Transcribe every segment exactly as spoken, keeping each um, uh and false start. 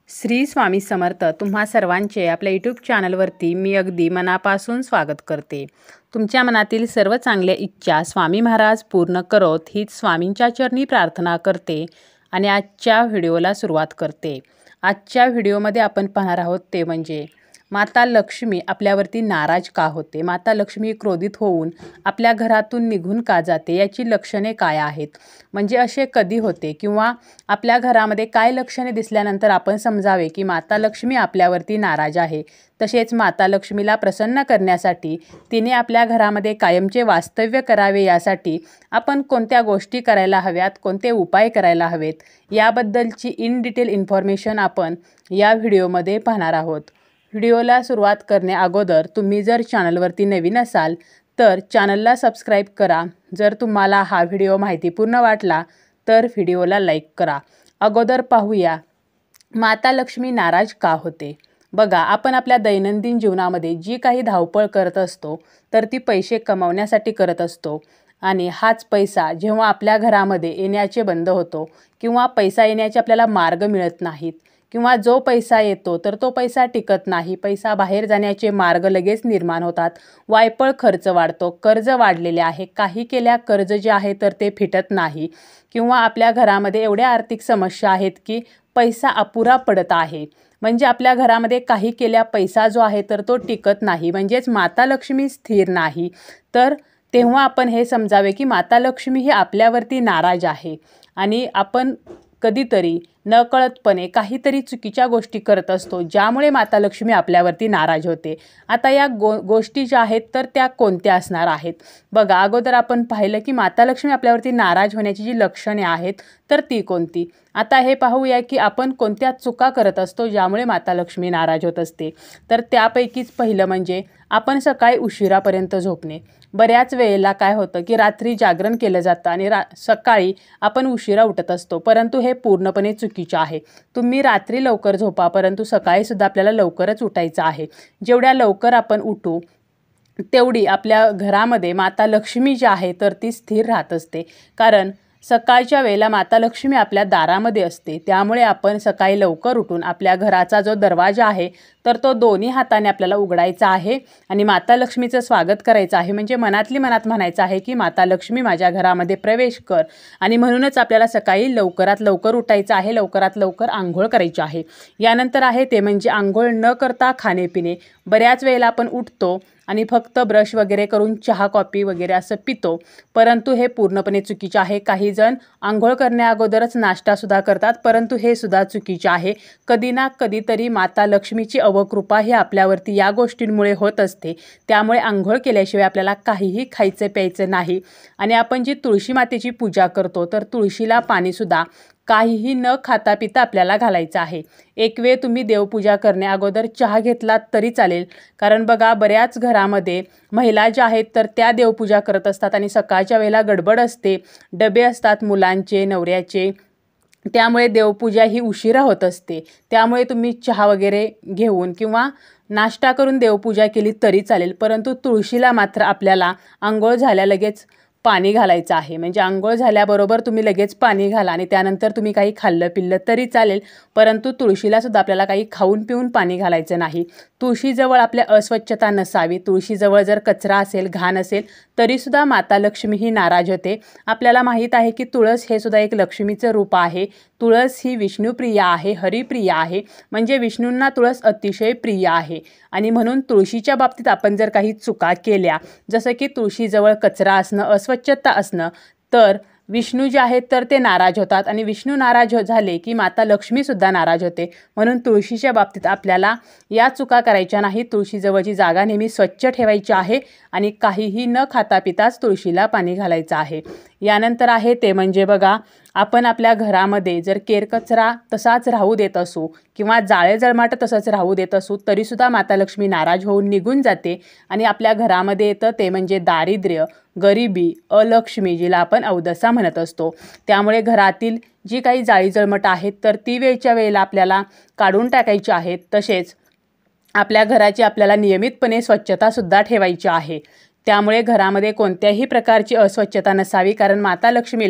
श्री स्वामी समर्थ तुम्हा सर्वांचे आपल्या यूट्यूब चॅनलवरती मी अगदी मनापासून स्वागत करते। तुमच्या मनातील सर्व चांगल्या इच्छा स्वामी महाराज पूर्ण करोत हीच स्वामींच्या चरणी प्रार्थना करते आणि आजच्या व्हिडिओला सुरुवात करते। आजच्या व्हिडिओमध्ये आपण पाहणार आहोत ते म्हणजे माता लक्ष्मी आपल्यावरती नाराज का होते, माता लक्ष्मी क्रोधित होऊन आपल्या घरातून निघून का जाते, याची लक्षणे काय आहेत, म्हणजे असे कधी होते किंवा आपल्या घरामध्ये काय लक्षणे दिसल्यानंतर आपण समजावे की माता लक्ष्मी आपल्यावरती नाराज आहे। तसेच माता लक्ष्मीला प्रसन्न करण्यासाठी तिने आपल्या घरामध्ये कायमचे वास्तव्य करावे यासाठी आपण कोणत्या गोष्टी करायला हव्यात, कोणते उपाय करायला हवेत, याबद्दलची इन डिटेल इन्फॉर्मेशन आपण या व्हिडिओमध्ये पाहणार आहोत। व्हिडिओला सुरुवात करण्या अगोदर तुम्ही जर चॅनलवरती नवीन असाल तर चॅनलला सबस्क्राईब करा। जर तुम्हाला हा व्हिडिओ माहितीपूर्ण वाटला तर व्हिडिओला लाईक करा। अगोदर पाहूया माता लक्ष्मी नाराज का होते। बघा, आपण आपल्या दैनंदिन जीवनामध्ये जी काही धावपळ करत असतो तर ती पैसे कमवण्यासाठी करत असतो आणि हाच पैसा जेव्हा आपल्या घरामध्ये येण्याचे बंद होतो किंवा पैसा येण्याचे आपल्याला मार्ग मिळत नाहीत किंवा जो पैसा येतो तर तो पैसा टिकत नाही, पैसा बाहेर जाण्याचे मार्ग लगेच निर्माण होतात, वायपळ खर्च वाढतो, कर्ज वाढलेले आहे, काही केल्या कर्ज जे आहे तर ते फिटत नाही किंवा आपल्या घरामध्ये एवढ्या आर्थिक समस्या आहेत की पैसा अपुरा पडत आहे, म्हणजे आपल्या घरामध्ये काही केल्या पैसा जो आहे तर तो टिकत नाही, म्हणजेच माता लक्ष्मी स्थिर नाही। तर तेव्हा आपण हे समजावे की माता लक्ष्मी ही आपल्यावरती नाराज आहे आणि आपण कधीतरी नकळतपणे काहीतरी चुकीच्या गोष्टी करत असतो ज्यामुळे माता लक्ष्मी आपल्यावरती नाराज होते। आता या गो गोष्टी ज्या आहेत तर त्या कोणत्या असणार आहेत। बघा, अगोदर आपण पाहिलं की माता लक्ष्मी आपल्यावरती नाराज होण्याची जी लक्षणे आहेत तर ती कोणती। आता हे पाहूया की आपण कोणत्या चुका करत असतो ज्यामुळे माता लक्ष्मी नाराज होत असते। तर त्यापैकीच पहिलं म्हणजे आपण सकाळी उशिरापर्यंत झोपणे। बऱ्याच वेळेला काय होतं की रात्री जागरण केलं जातं आणि रा सकाळी आपण उशिरा उठत असतो, परंतु हे पूर्णपणे चुकीचे आहे। तुम्ही रात्री लवकर झोपा परंतु सकाळीसुद्धा आपल्याला लवकरच उठायचं आहे। जेवढ्या लवकर आपण उठू तेवढी आपल्या घरामध्ये माता लक्ष्मी जी आहे तर ती स्थिर राहत असते, कारण सकाळच्या वेळेला माता लक्ष्मी आपल्या दारामध्ये असते। त्यामुळे आपण सकाळी लवकर उठून आपल्या घराचा जो दरवाजा आहे तर तो दोन्ही हाताने आपल्याला उघडायचा आहे आणि माता लक्ष्मीचं स्वागत करायचं आहे, म्हणजे मनातली मनात म्हणायचं आहे की माता लक्ष्मी माझ्या घरामध्ये प्रवेश कर। आणि म्हणूनच आपल्याला सकाळी लवकरात लवकर उठायचं आहे, लवकरात लवकर आंघोळ करायची आहे। यानंतर आहे ते म्हणजे आंघोळ न करता खाणे पिणे। बऱ्याच वेळेला आपण उठतो आणि फक्त ब्रश वगैरे करून चहा कॉफी वगैरे असं पितो, परंतु हे पूर्णपणे चुकीचे आहे। काही जण आंघोळ करण्या अगोदरच नाश्तासुद्धा करतात, परंतु हे सुद्धा चुकीचे आहे। कधी ना कधीतरी माता लक्ष्मीची अवकृपा ही आपल्यावरती या गोष्टींमुळे होत असते, त्यामुळे आंघोळ केल्याशिवाय आपल्याला काहीही खायचं प्यायचं नाही। आणि आपण जी तुळशी मातेची पूजा करतो तर तुळशीला पाणीसुद्धा काहीही न खाता पिता आपल्याला घालायचं आहे। एक वेळ तुम्ही देवपूजा करण्या अगोदर चहा घेतलात तरी चालेल, कारण बघा बऱ्याच घरामध्ये महिला ज्या आहेत तर त्या देवपूजा करत असतात आणि सकाळच्या वेळेला गडबड असते, डबे असतात मुलांचे नवऱ्याचे, त्यामुळे देवपूजा ही उशिरा होत असते। त्यामुळे तुम्ही चहा वगैरे घेऊन किंवा नाश्ता करून देवपूजा केली तरी चालेल, परंतु तुळशीला मात्र आपल्याला आंघोळ झाल्या लगेच पाणी घालायचं आहे, म्हणजे आंघोळ झाल्याबरोबर तुम्ही लगेच पाणी घाला आणि त्यानंतर तुम्ही काही खाल्लं पिल्लं तरी चालेल, परंतु तुळशीलासुद्धा आपल्याला काही खाऊन पिऊन पाणी घालायचं नाही। तुळशीजवळ आपल्या अस्वच्छता नसावी, तुळशीजवळ जर कचरा असेल घाण असेल तरीसुद्धा माता लक्ष्मी ही नाराज होते। आपल्याला माहीत आहे की तुळस हे सुद्धा एक लक्ष्मीचं रूप आहे। तुळस ही विष्णुप्रिय आहे, हरिप्रिय आहे, म्हणजे विष्णूंना तुळस अतिशय प्रिय आहे आणि म्हणून तुळशीच्या बाबतीत आपण जर काही चुका केल्या, जसं की तुळशीजवळ कचरा असणं, अस्वच्छता असणं, तर विष्णू जे आहेत तर ते नाराज होतात आणि विष्णू नाराज हो झाले की माता लक्ष्मीसुद्धा नाराज होते। म्हणून तुळशीच्या बाबतीत आपल्याला या चुका करायच्या नाही। तुळशीजवळची जागा नेहमी स्वच्छ ठेवायची आहे आणि काहीही न खाता पिताच तुळशीला पाणी घालायचं आहे। यानंतर आहे ते म्हणजे बघा, आपण आपल्या घरामध्ये जर केरकचरा तसाच राहू देत असू किंवा जाळे जळमाट तसंच राहू देत असू तरीसुद्धा माता लक्ष्मी नाराज होऊन निघून जाते आणि आपल्या घरामध्ये येतं ते म्हणजे दारिद्र्य, गरिबी, अलक्ष्मी, जिला आपण अवदसा म्हणत असतो। त्यामुळे घरातील जी काही जाळी जळमट आहेत तर ती वेळच्या वेळेला आपल्याला काढून टाकायची आहेत। तसेच आपल्या घराची आपल्याला नियमितपणे स्वच्छतासुद्धा ठेवायची आहे। त्यामुळे घरामध्ये कोणत्याही प्रकारची अस्वच्छता नसावी, कारण माता लक्ष्मीला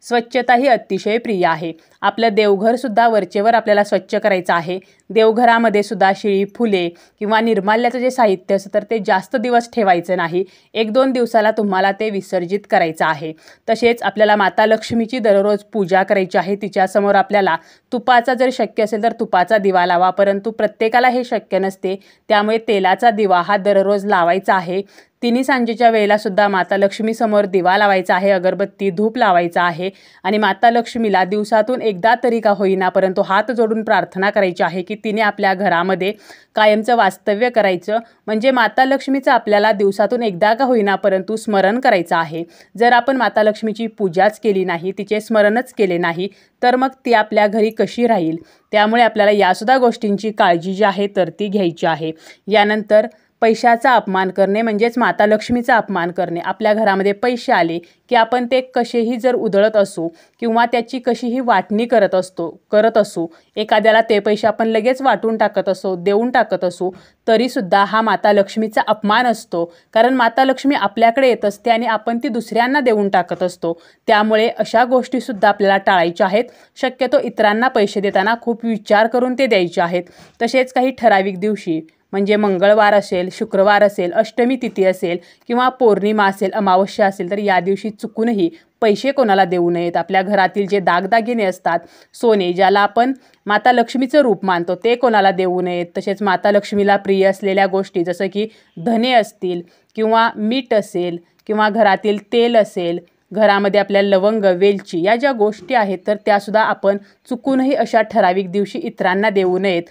स्वच्छता ही अतिशय प्रिय आहे. आपलं देवघरसुद्धा वरचेवर आपल्याला स्वच्छ करायचं आहे. देवघरामध्ये सुद्धा शिळी फुले किंवा निर्माल्याचं जे साहित्य असतं तर ते जास्त दिवस ठेवायचं नाही. एक दोन दिवसाला तुम्हाला ते विसर्जित करायचं आहे. तसेच आपल्याला माता लक्ष्मीची दररोज पूजा करायची आहे. तिच्यासमोर आपल्याला तुपाचा जर शक्य असेल तर तुपाचा दिवा लावा, परंतु प्रत्येकाला हे शक्य नसते. त्यामुळे तेलाचा दिवा हा दररोज लावायचा आहे. तिन्ही सांजेच्या वेळेला सुद्धा माता लक्ष्मीसमोर दिवा लावायचा आहे, अगरबत्ती धूप लावायचा आहे आणि माता लक्ष्मीला दिवसातून एकदा तरी का होईना परंतु हात जोडून प्रार्थना करायची आहे की तिने आपल्या घरामध्ये कायमचं वास्तव्य करायचं. म्हणजे माता लक्ष्मीचं आपल्याला दिवसातून एकदा का होईना परंतु स्मरण करायचं आहे. जर आपण माता लक्ष्मीची पूजाच केली नाही, तिचे स्मरणच केले नाही, तर मग ती आपल्या घरी कशी राहील. त्यामुळे आपल्याला यासुद्धा गोष्टींची काळजी जी आहे तर ती घ्यायची आहे. यानंतर पैशाचा अपमान करणे म्हणजेच माता लक्ष्मीचा अपमान करणे. आपल्या घरामध्ये पैसे आले की आपण ते कसेही जर उधळत असू किंवा त्याची कशीही वाटणी करत असतो करत असू एखाद्याला ते पैसे आपण लगेच वाटून टाकत असो, देऊन टाकत असू, तरीसुद्धा हा माता लक्ष्मीचा अपमान असतो. कारण माता लक्ष्मी आपल्याकडे येत असते आणि आपण ती दुसऱ्यांना देऊन टाकत असतो. त्यामुळे अशा गोष्टीसुद्धा आपल्याला टाळायच्या आहेत. शक्यतो इतरांना पैसे देताना खूप विचार करून ते द्यायचे आहेत. तसेच काही ठराविक दिवशी म्हणजे मंगळवार असेल, शुक्रवार असेल, अष्टमी तिथी असेल किंवा पौर्णिमा असेल, अमावस्या असेल तर या दिवशी चुकूनही पैसे कोणाला देऊ नयेत. आपल्या घरातील जे दागदागिने असतात, सोने ज्याला आपण माता लक्ष्मीचं रूप मानतो ते कोणाला देऊ नयेत. तसेच माता लक्ष्मीला प्रिय असलेल्या गोष्टी जसं की धने असतील किंवा मीठ असेल किंवा घरातील तेल असेल, घरामध्ये आपल्या लवंग, वेलची या ज्या गोष्टी आहेत तर त्यासुद्धा आपण चुकूनही अशा ठराविक दिवशी इतरांना देऊ नयेत.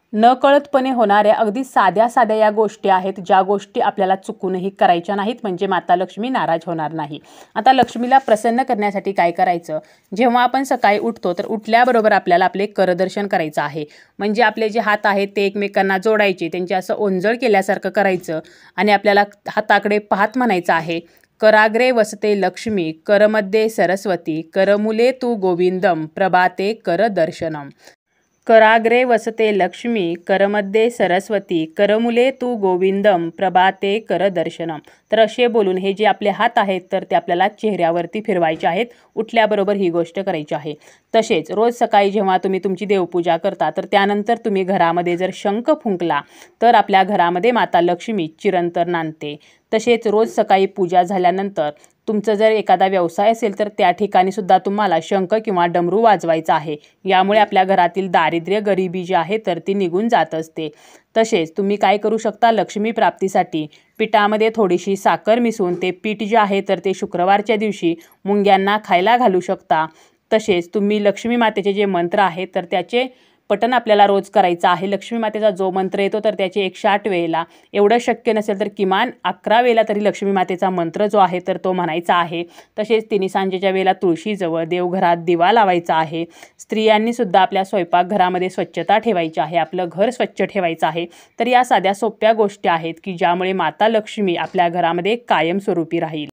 नकळतपणे होणाऱ्या अगदी साध्या साध्या या गोष्टी आहेत ज्या गोष्टी आपल्याला चुकूनही करायच्या नाहीत, म्हणजे माता लक्ष्मी नाराज होणार नाही. आता लक्ष्मीला प्रसन्न करण्यासाठी काय करायचं, जेव्हा आपण सकाळी उठतो तर उठल्याबरोबर आपल्याला आपले करदर्शन करायचं आहे. म्हणजे आपले जे हात आहेत ते एकमेकांना जोडायचे, त्यांचे असं ओंजळ केल्यासारखं करायचं आणि आपल्याला हाताकडे पाहत म्हणायचं आहे, कराग्रे वसते लक्ष्मी करमध्ये सरस्वती करमुले तू गोविंदम प्रभाते कर दर्शनम. कराग्रे वसते लक्ष्मी करमध्ये सरस्वती करमुले तू गोविंदम प्रभाते कर दर्शनम. तर असे बोलून हे जे आपले हात आहेत तर ते आपल्याला चेहऱ्यावरती फिरवायचे आहेत. उठल्याबरोबर ही गोष्ट करायची आहे. तसेच रोज सकाळी जेव्हा तुम्ही तुमची देवपूजा करता तर त्यानंतर तुम्ही घरामध्ये जर शंख फुंकला तर आपल्या घरामध्ये माता लक्ष्मी चिरंतर नांदते. तसेच रोज सकाळी पूजा झाल्यानंतर तुमचं जर एखादा व्यवसाय असेल तर त्या ठिकाणी सुद्धा तुम्हाला शंख किंवा डमरू वाजवायचा आहे. यामुळे आपल्या घरातील दारिद्र्य, गरिबी जी आहे तर ती निघून जात असते. तसेच तुम्ही काय करू शकता, लक्ष्मी प्राप्तीसाठी पिठामध्ये थोडीशी साखर मिसळून ते पीठ जे आहे तर ते शुक्रवारच्या दिवशी मुंग्यांना खायला घालू शकता. तसेच तुम्ही लक्ष्मी मातेचे जे मंत्र आहेत तर त्याचे पठण आपल्याला रोज करायचं आहे. लक्ष्मी मातेचा जो मंत्र येतो तर त्याचे एकशे आठ वेळेला, एवढं शक्य नसेल तर किमान अकरा वेळेला तरी लक्ष्मी मातेचा मंत्र जो आहे तर तो म्हणायचा आहे. तसेच तिन्ही सांजेच्या वेळेला तुळशीजवळ देवघरात दिवा लावायचा आहे. स्त्रियांनी सुद्धा आपल्या स्वयंपाकघरामध्ये स्वच्छता ठेवायची आहे, आपलं घर स्वच्छ ठेवायचं आहे. तर या साध्या सोप्या गोष्टी आहेत की ज्यामुळे माता लक्ष्मी आपल्या घरामध्ये कायमस्वरूपी राहील.